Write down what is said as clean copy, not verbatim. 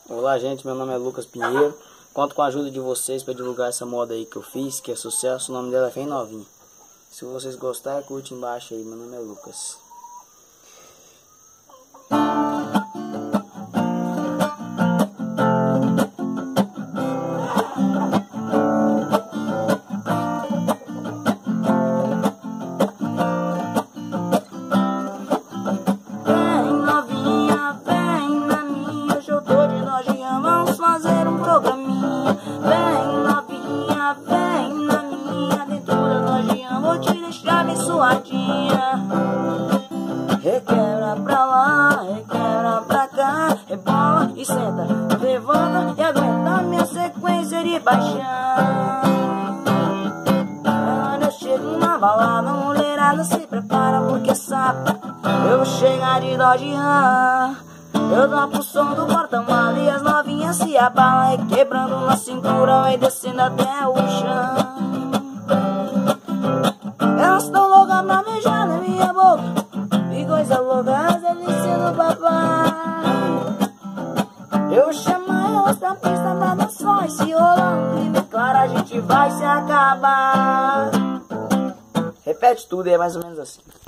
Olá gente, meu nome é Lucas Pinheiro. Conto com a ajuda de vocês para divulgar essa moda aí que eu fiz, que é sucesso. O nome dela é bem novinha. Se vocês gostarem, curte embaixo aí. Meu nome é Lucas. Vamos fazer um programinha. Vem novinha, vem na minha aventura nojinha. Vou te deixar bem suadinha. Requebra pra lá, requebra pra cá, rebola e senta, levanta e aguenta minha sequência de paixão. Quando eu chego na balada, a mulherada se prepara porque sabe eu vou chegar de Dodge. Eu toco o som do porta-malas e as novinhas se abalam, e quebrando na cintura, vai descendo até o chão. Elas tão loucas pra beijar na minha boca, e coisa louca, as delícias do papai. Eu chamo elas pra pista pra dançar, e se rolando, e bem claro a gente vai se acabar. Repete tudo e é mais ou menos assim.